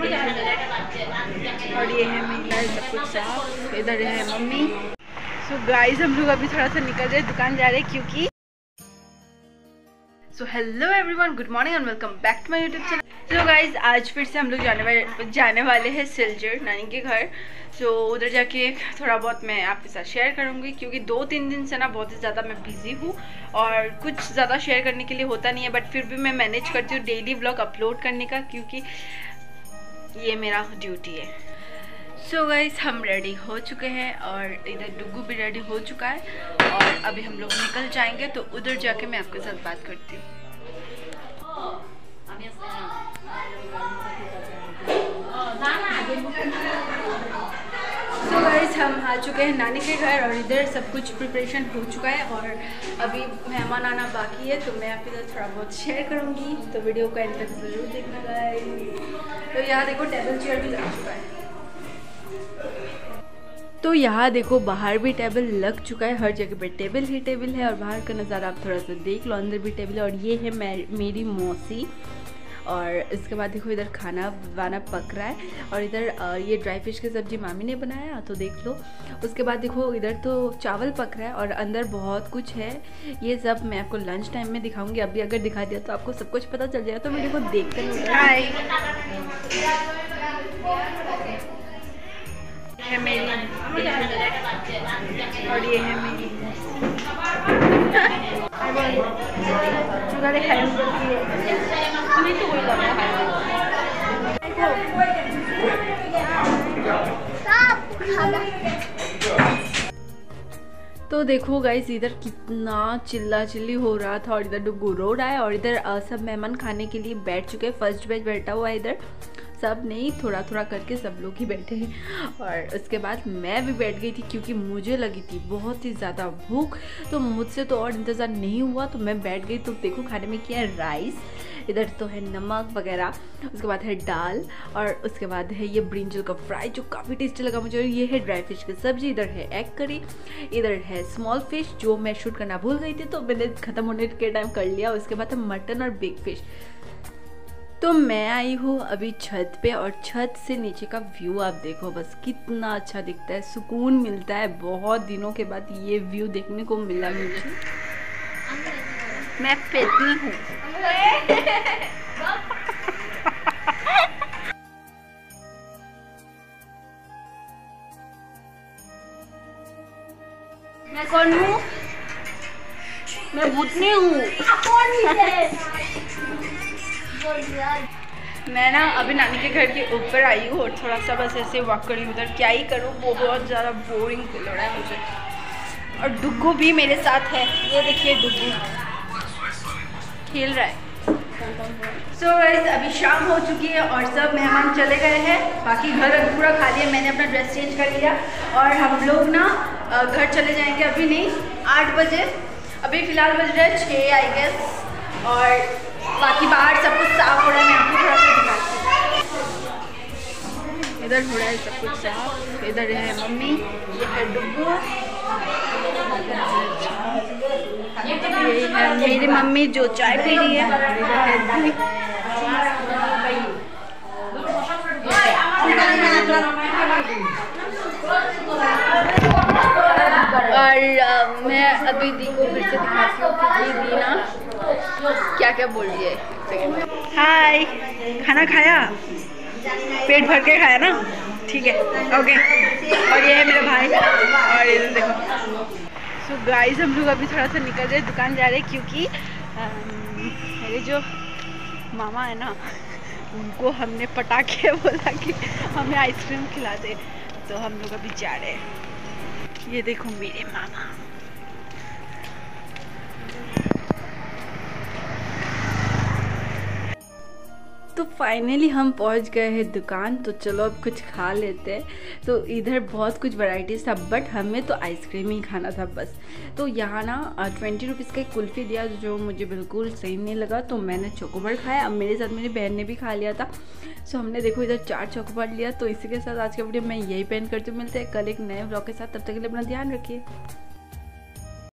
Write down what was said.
और ये है मेरा सब कुछ साफ। इधर है मम्मी। सो गाइस हम लोग अभी थोड़ा सा निकल रहे दुकान जा रहे क्योंकि so hello everyone, good morning and welcome back to my YouTube channel. So guys आज फिर से हम लोग जाने वाले हैं सिलचर नानी के घर। सो उधर जाके थोड़ा बहुत मैं आपके साथ शेयर करूँगी क्योंकि 2-3 दिन से ना बहुत ही ज़्यादा मैं बिज़ी हूँ और कुछ ज़्यादा शेयर करने के लिए होता नहीं है, बट फिर भी मैं मैनेज करती हूँ डेली व्लॉग अपलोड करने का क्योंकि ये मेरा ड्यूटी है। सो गाइस हम रेडी हो चुके हैं और इधर डुग्गू भी रेडी हो चुका है और अभी हम लोग निकल जाएंगे, तो उधर जाके मैं आपके साथ बात करती हूँ। सो गाइस हम आ चुके हैं नानी के घर और इधर सब कुछ प्रिपरेशन हो चुका है और अभी मेहमान आना बाकी है, तो मैं आपके साथ थोड़ा बहुत शेयर करूँगी, तो वीडियो को एंड तक ज़रूर देखना गाइस। तो यहाँ देखो टेबल चेयर भी लग चुका है, तो यहाँ देखो बाहर भी टेबल लग चुका है, हर जगह पे टेबल ही टेबल है और बाहर का नज़ारा आप थोड़ा सा देख लो, अंदर भी टेबल है। और ये है मेरी मौसी। और इसके बाद देखो इधर खाना वाना पक रहा है और इधर ये ड्राई फिश की सब्ज़ी मामी ने बनाया, तो देख लो। उसके बाद देखो इधर तो चावल पक रहा है और अंदर बहुत कुछ है, ये सब मैं आपको लंच टाइम में दिखाऊंगी। अभी अगर दिखा दिया तो आपको सब कुछ पता चल जाएगा, तो वीडियो को देखते हैं। है मेरी और ये है मेरी तो देखो गाइस इधर कितना चिल्ला चिल्ली हो रहा था और इधर डुग्गू रो रहा है और इधर सब मेहमान खाने के लिए बैठ चुके हैं। फर्स्ट बैच बैठा हुआ है इधर, सब नहीं थोड़ा थोड़ा करके सब लोग ही बैठे हैं। और उसके बाद मैं भी बैठ गई थी क्योंकि मुझे लगी थी बहुत ही ज़्यादा भूख, तो मुझसे तो और इंतज़ार नहीं हुआ, तो मैं बैठ गई। तो देखो खाने में क्या है, राइस, इधर तो है नमक वगैरह, उसके बाद है दाल और उसके बाद है ये ब्रिंजल का फ्राई जो काफ़ी टेस्टी लगा मुझे, और ये है ड्राई फिश की सब्ज़ी, इधर है एग करी, इधर है स्मॉल फिश जो मैं शूट करना भूल गई थी, तो मैंने ख़त्म होने के टाइम कर लिया। उसके बाद है मटन और बिग फिश। तो मैं आई हूँ अभी छत पे और छत से नीचे का व्यू आप देखो, बस कितना अच्छा दिखता है, सुकून मिलता है। बहुत दिनों के बाद ये व्यू देखने को मिला मुझे। मैं पेटी हूँ। मैं कौन हूँ? मैं भूतनी हूँ। मैं ना अभी नानी के घर के ऊपर आई हूँ और थोड़ा सा बस ऐसे वॉक करी उधर, क्या ही करूँ, वो बहुत ज़्यादा बोरिंग फील हो रहा है मुझे। और डुग्गू भी मेरे साथ है, ये देखिए डुग्गू खेल रहा है। सो गाइस अभी शाम हो चुकी है और सब मेहमान चले गए हैं, बाकी घर अभी पूरा खाली है। मैंने अपना ड्रेस चेंज कर लिया और हम लोग ना घर चले जाएंगे, अभी नहीं 8 बजे, अभी फ़िलहाल बज रहे हैं 6 आई गेस, और बाकी बाहर सब कुछ साफ हो रहा है, मैं आपको थोड़ा सा दिखाती हूँ। इधर हो रहा है सब कुछ साफ, इधर है मम्मी, ये है डुग्गू, यही है मेरी मम्मी जो चाय पी रही है, और मैं अभी दी को फिर से दिखाती हूँ कि दी ना क्या क्या बोल रही है। हाय, खाना खाया? पेट भर के खाया ना? ठीक है, ओके। और ये है मेरा भाई और ये देखो। सो गाइस हम लोग अभी थोड़ा सा निकल रहे दुकान जा रहे क्योंकि मेरे जो मामा है ना, उनको हमने पटा के बोला कि हमें आइसक्रीम खिला दे, तो हम लोग अभी जा रहे हैं। ये देखो मेरे मामा। तो फाइनली हम पहुंच गए हैं दुकान, तो चलो अब कुछ खा लेते हैं। तो इधर बहुत कुछ वैराइटीज़ था बट हमें तो आइसक्रीम ही खाना था बस। तो यहाँ ना 20 रुपीज़ का एक कुल्फ़ी दिया जो मुझे बिल्कुल सही नहीं लगा, तो मैंने चोकोबार खाया। अब मेरे साथ मेरी बहन ने भी खा लिया था, सो हमने देखो इधर 4 चोकोबार लिया। तो इसी के साथ आज का वीडियो मैं यही पेंड करती हूँ। मिलते हैं कल एक नए व्लॉग के साथ, तब तक के लिए अपना ध्यान रखिए।